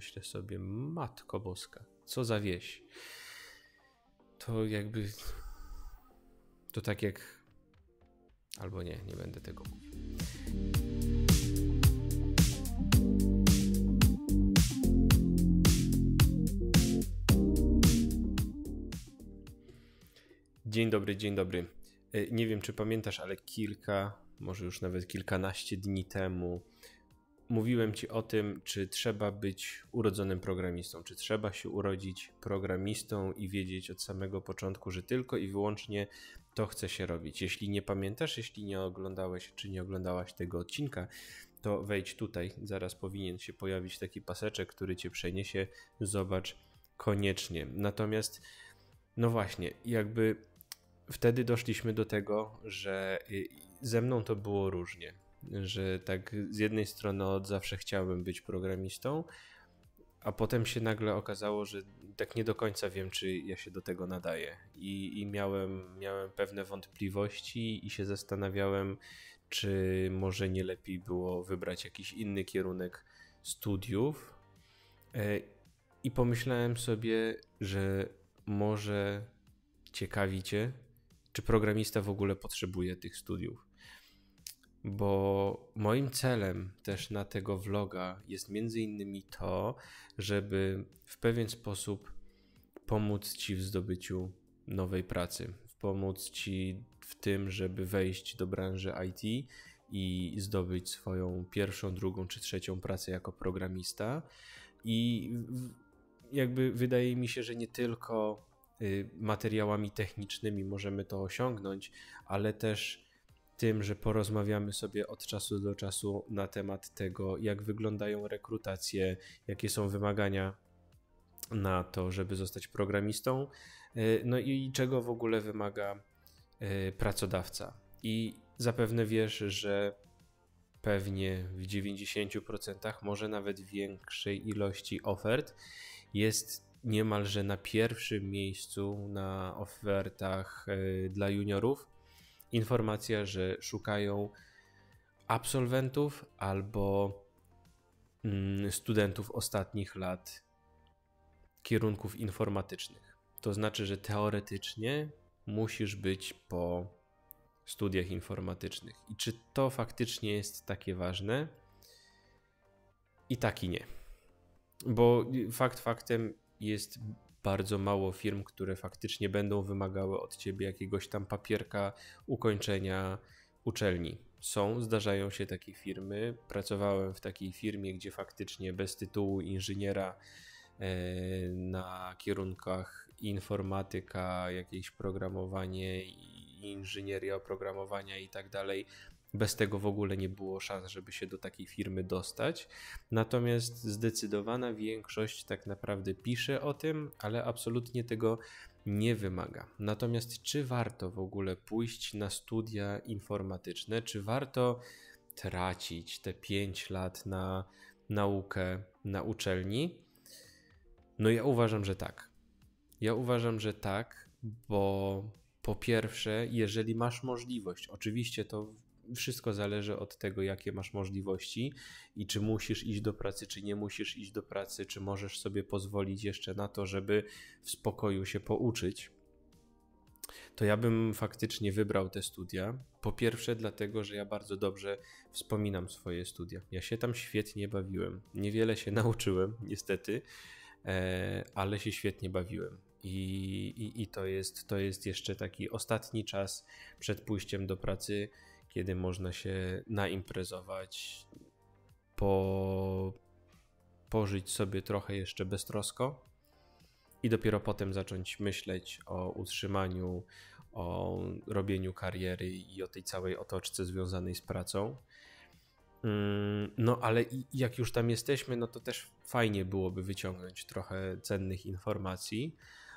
myślę sobie, Matko Boska, co za wieś. To jakby, to tak jak, albo nie będę tego mówił. Dzień dobry. Nie wiem, czy pamiętasz, ale może już nawet kilkanaście dni temu mówiłem Ci o tym, czy trzeba być urodzonym programistą, czy trzeba się urodzić programistą i wiedzieć od samego początku, że tylko i wyłącznie to chce się robić. Jeśli nie pamiętasz, jeśli nie oglądałeś, czy nie oglądałaś tego odcinka, to wejdź tutaj, zaraz powinien się pojawić taki paseczek, który Cię przeniesie, zobacz koniecznie. Natomiast, no właśnie, jakby wtedy doszliśmy do tego, że ze mną to było różnie, że tak z jednej strony od zawsze chciałem być programistą, a potem się nagle okazało, że tak nie do końca wiem, czy ja się do tego nadaję i miałem pewne wątpliwości i się zastanawiałem, czy może nie lepiej było wybrać jakiś inny kierunek studiów i pomyślałem sobie, że może ciekawi Cię, czy programista w ogóle potrzebuje tych studiów. Bo moim celem też na tego vloga jest między innymi to, żeby w pewien sposób pomóc Ci w zdobyciu nowej pracy, pomóc Ci w tym, żeby wejść do branży IT i zdobyć swoją pierwszą, drugą czy trzecią pracę jako programista. I jakby wydaje mi się, że nie tylko materiałami technicznymi możemy to osiągnąć, ale też tym, że porozmawiamy sobie od czasu do czasu na temat tego, jak wyglądają rekrutacje, jakie są wymagania na to, żeby zostać programistą, no i czego w ogóle wymaga pracodawca. I zapewne wiesz, że pewnie w 90%, może nawet większej ilości ofert jest niemalże na pierwszym miejscu na ofertach dla juniorów informacja, że szukają absolwentów albo studentów ostatnich lat kierunków informatycznych. To znaczy, że teoretycznie musisz być po studiach informatycznych. I czy to faktycznie jest takie ważne? I tak i nie. Bo faktem jest bardzo mało firm, które faktycznie będą wymagały od ciebie jakiegoś tam papierka ukończenia uczelni. Zdarzają się takie firmy. Pracowałem w takiej firmie, gdzie faktycznie bez tytułu inżyniera na kierunkach informatyka, jakieś programowanie, inżynieria oprogramowania i tak dalej. Bez tego w ogóle nie było szans, żeby się do takiej firmy dostać. Natomiast zdecydowana większość tak naprawdę pisze o tym, ale absolutnie tego nie wymaga. Natomiast czy warto w ogóle pójść na studia informatyczne? Czy warto tracić te 5 lat na naukę na uczelni? No ja uważam, że tak. Bo po pierwsze, jeżeli masz możliwość, oczywiście to wszystko zależy od tego, jakie masz możliwości i czy musisz iść do pracy, czy nie musisz iść do pracy, czy możesz sobie pozwolić jeszcze na to, żeby w spokoju się pouczyć, to ja bym faktycznie wybrał te studia. Po pierwsze dlatego, że ja bardzo dobrze wspominam swoje studia. Ja się tam świetnie bawiłem. Niewiele się nauczyłem, niestety, ale się świetnie bawiłem. I to jest jeszcze taki ostatni czas przed pójściem do pracy, kiedy można się naimprezować, pożyć sobie trochę jeszcze beztrosko i dopiero potem zacząć myśleć o utrzymaniu, o robieniu kariery i o tej całej otoczce związanej z pracą. No ale jak już tam jesteśmy, no to też fajnie byłoby wyciągnąć trochę cennych informacji.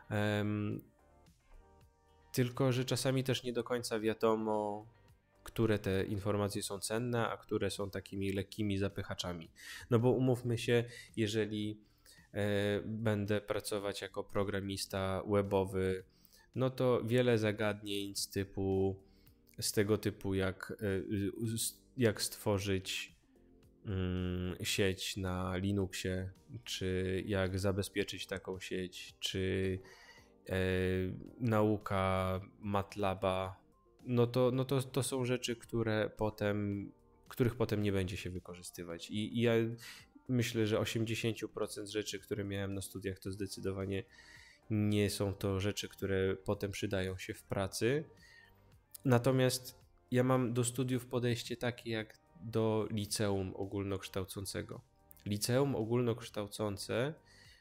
Tylko że czasami też nie do końca wiadomo, które te informacje są cenne, a które są takimi lekkimi zapychaczami. No bo umówmy się, jeżeli będę pracować jako programista webowy, no to wiele zagadnień z tego typu jak stworzyć sieć na Linuxie, czy jak zabezpieczyć taką sieć, czy nauka MATLABa, to są rzeczy, których potem nie będzie się wykorzystywać. I ja myślę, że 80% rzeczy, które miałem na studiach, to zdecydowanie nie są to rzeczy, które potem przydają się w pracy. Natomiast ja mam do studiów podejście takie jak do liceum ogólnokształcącego. Liceum ogólnokształcące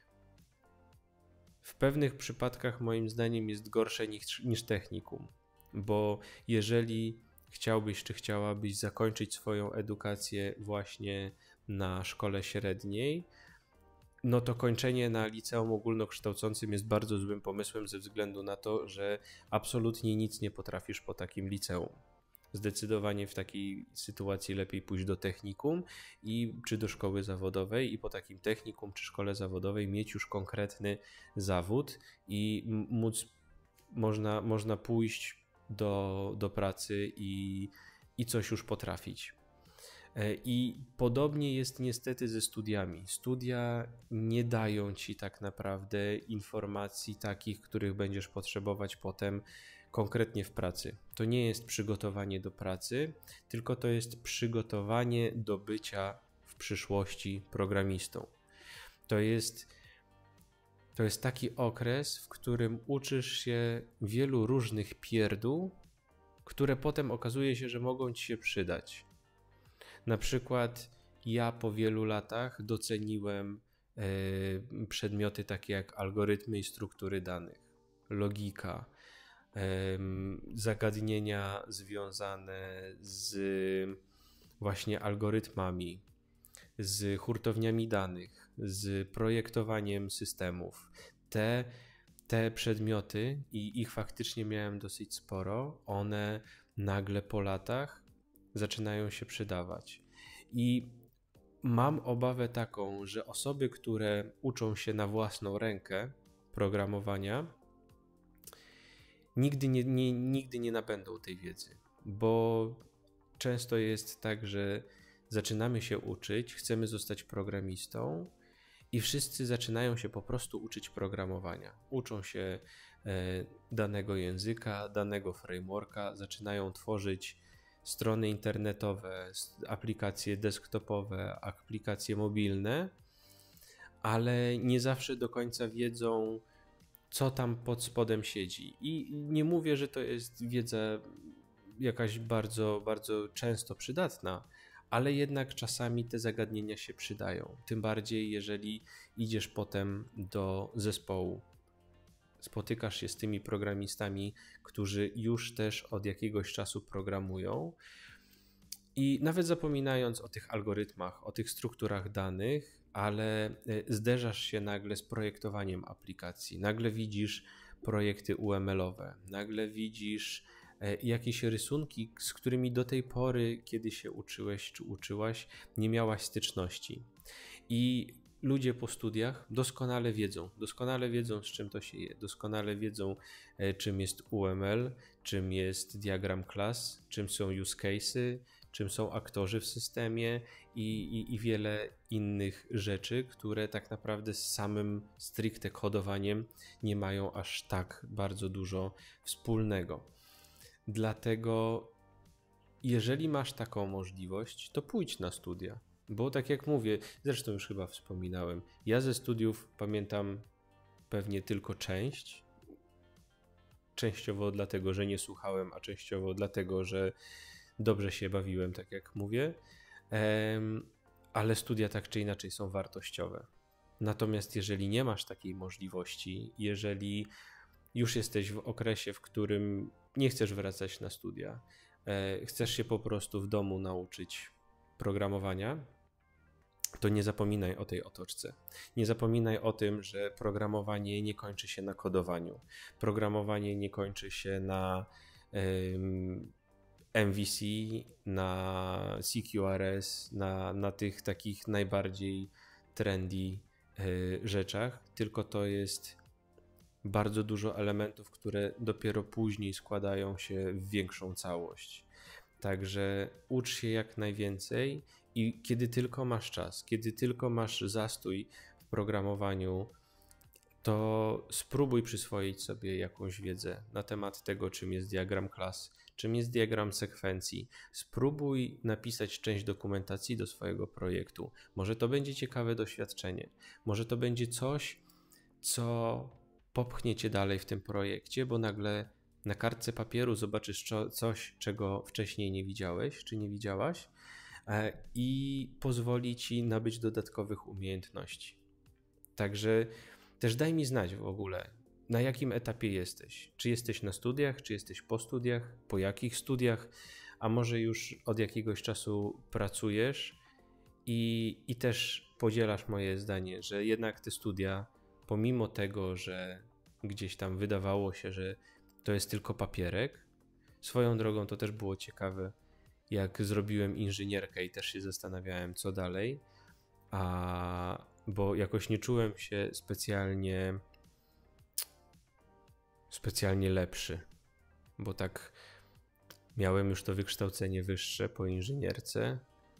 w pewnych przypadkach moim zdaniem jest gorsze niż technikum, bo jeżeli chciałbyś czy chciałabyś zakończyć swoją edukację właśnie na szkole średniej, no to kończenie na liceum ogólnokształcącym jest bardzo złym pomysłem ze względu na to, że absolutnie nic nie potrafisz po takim liceum. Zdecydowanie w takiej sytuacji lepiej pójść do technikum czy do szkoły zawodowej i po takim technikum czy szkole zawodowej mieć już konkretny zawód i można pójść do pracy i coś już potrafić. I podobnie jest niestety ze studiami. Studia nie dają ci tak naprawdę informacji takich, których będziesz potrzebować potem konkretnie w pracy. To nie jest przygotowanie do pracy, tylko to jest przygotowanie do bycia w przyszłości programistą. To jest taki okres, w którym uczysz się wielu różnych pierdół, które potem okazuje się, że mogą ci się przydać. Na przykład ja po wielu latach doceniłem przedmioty takie jak algorytmy i struktury danych, logika, zagadnienia związane z właśnie algorytmami, z hurtowniami danych, z projektowaniem systemów. Te przedmioty, i ich faktycznie miałem dosyć sporo, one nagle po latach zaczynają się przydawać. I mam obawę taką, że osoby, które uczą się na własną rękę programowania, nigdy nie nabędą tej wiedzy, bo często jest tak, że zaczynamy się uczyć, chcemy zostać programistą i wszyscy zaczynają się po prostu uczyć programowania. Uczą się danego języka, danego frameworka, zaczynają tworzyć strony internetowe, aplikacje desktopowe, aplikacje mobilne, ale nie zawsze do końca wiedzą, co tam pod spodem siedzi. I nie mówię, że to jest wiedza jakaś bardzo, bardzo często przydatna, ale jednak czasami te zagadnienia się przydają. Tym bardziej, jeżeli idziesz potem do zespołu. Spotykasz się z tymi programistami, którzy już też od jakiegoś czasu programują i nawet zapominając o tych algorytmach, o tych strukturach danych, ale zderzasz się nagle z projektowaniem aplikacji. Nagle widzisz projekty UML-owe, nagle widzisz jakieś rysunki, z którymi do tej pory, kiedy się uczyłeś czy uczyłaś, nie miałaś styczności. I ludzie po studiach doskonale wiedzą, z czym to się je, doskonale wiedzą, czym jest UML, czym jest diagram klas, czym są use case'y, czym są aktorzy w systemie i wiele innych rzeczy, które tak naprawdę z samym stricte kodowaniem nie mają aż tak bardzo dużo wspólnego. Dlatego jeżeli masz taką możliwość, to pójdź na studia. Bo tak jak mówię, zresztą już chyba wspominałem, ja ze studiów pamiętam pewnie tylko część. Częściowo dlatego, że nie słuchałem, a częściowo dlatego, że dobrze się bawiłem, tak jak mówię. Ale studia tak czy inaczej są wartościowe. Natomiast jeżeli nie masz takiej możliwości, jeżeli już jesteś w okresie, w którym nie chcesz wracać na studia, chcesz się po prostu w domu nauczyć programowania, to nie zapominaj o tej otoczce. Nie zapominaj o tym, że programowanie nie kończy się na kodowaniu. Programowanie nie kończy się na MVC, na CQRS, na tych takich najbardziej trendy rzeczach, tylko to jest bardzo dużo elementów, które dopiero później składają się w większą całość. Także ucz się jak najwięcej i kiedy tylko masz czas, kiedy tylko masz zastój w programowaniu, to spróbuj przyswoić sobie jakąś wiedzę na temat tego, czym jest diagram klas, czym jest diagram sekwencji. Spróbuj napisać część dokumentacji do swojego projektu. Może to będzie ciekawe doświadczenie. Może to będzie coś, co popchnie cię dalej w tym projekcie, bo nagle na kartce papieru zobaczysz coś, czego wcześniej nie widziałeś czy nie widziałaś i pozwoli ci nabyć dodatkowych umiejętności. Także też daj mi znać w ogóle, na jakim etapie jesteś. Czy jesteś na studiach, czy jesteś po studiach, po jakich studiach, a może już od jakiegoś czasu pracujesz i też podzielasz moje zdanie, że jednak te studia, pomimo tego, że gdzieś tam wydawało się, że to jest tylko papierek, swoją drogą to też było ciekawe, jak zrobiłem inżynierkę i też się zastanawiałem, co dalej, bo jakoś nie czułem się specjalnie lepszy, bo tak miałem już to wykształcenie wyższe po inżynierce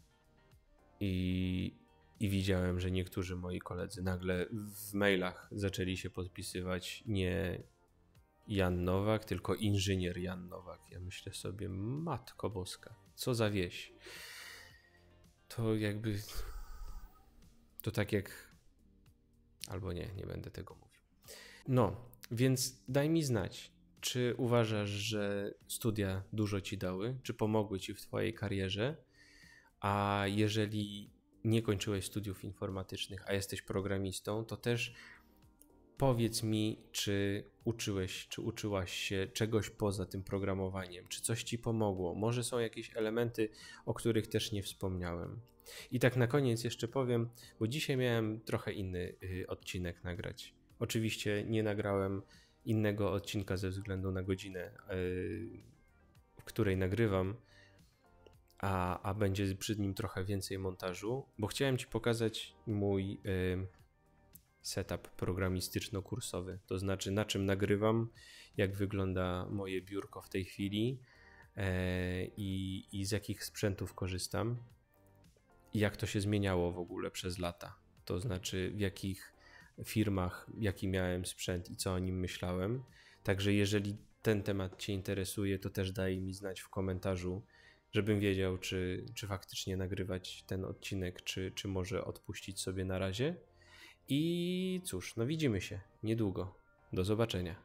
i widziałem, że niektórzy moi koledzy nagle w mailach zaczęli się podpisywać nie Jan Nowak, tylko inżynier Jan Nowak. Ja myślę sobie, Matko Boska, co za wieś. To jakby... To tak jak... Albo nie będę tego mówił. No, więc daj mi znać, czy uważasz, że studia dużo ci dały, czy pomogły ci w twojej karierze, a jeżeli nie kończyłeś studiów informatycznych, a jesteś programistą, to też powiedz mi, czy uczyłeś, czy uczyłaś się czegoś poza tym programowaniem, czy coś ci pomogło. Może są jakieś elementy, o których też nie wspomniałem. I tak na koniec jeszcze powiem, bo dzisiaj miałem trochę inny odcinek nagrać. Oczywiście nie nagrałem innego odcinka ze względu na godzinę, w której nagrywam, a będzie przy nim trochę więcej montażu, bo chciałem ci pokazać mój setup programistyczno-kursowy, to znaczy na czym nagrywam, jak wygląda moje biurko w tej chwili i z jakich sprzętów korzystam i jak to się zmieniało w ogóle przez lata, to znaczy w jakich firmach, jaki miałem sprzęt i co o nim myślałem. Także jeżeli ten temat cię interesuje, to też daj mi znać w komentarzu, żebym wiedział, czy faktycznie nagrywać ten odcinek, czy może odpuścić sobie na razie. I cóż, no widzimy się niedługo. Do zobaczenia.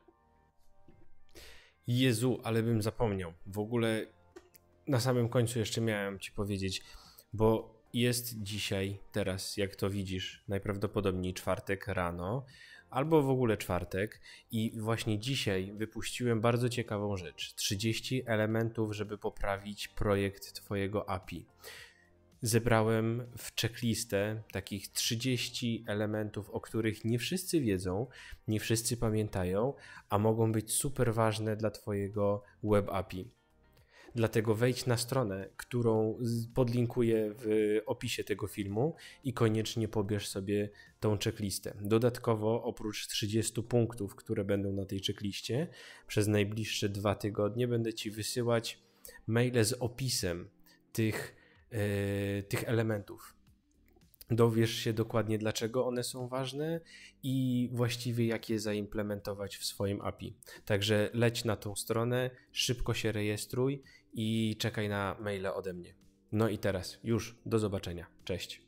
Jezu, ale bym zapomniał. W ogóle na samym końcu jeszcze miałem ci powiedzieć, bo jest dzisiaj, teraz jak to widzisz, najprawdopodobniej czwartek rano, albo w ogóle czwartek i właśnie dzisiaj wypuściłem bardzo ciekawą rzecz. 30 elementów, żeby poprawić projekt twojego API. Zebrałem w checklistę takich 30 elementów, o których nie wszyscy wiedzą, nie wszyscy pamiętają, a mogą być super ważne dla twojego web API. Dlatego wejdź na stronę, którą podlinkuję w opisie tego filmu i koniecznie pobierz sobie tą checklistę. Dodatkowo oprócz 30 punktów, które będą na tej checkliście, przez najbliższe 2 tygodnie będę ci wysyłać maile z opisem tych elementów. Dowiesz się dokładnie, dlaczego one są ważne i właściwie jak je zaimplementować w swoim API. Także leć na tą stronę, szybko się rejestruj i czekaj na maile ode mnie. No i teraz już, do zobaczenia. Cześć.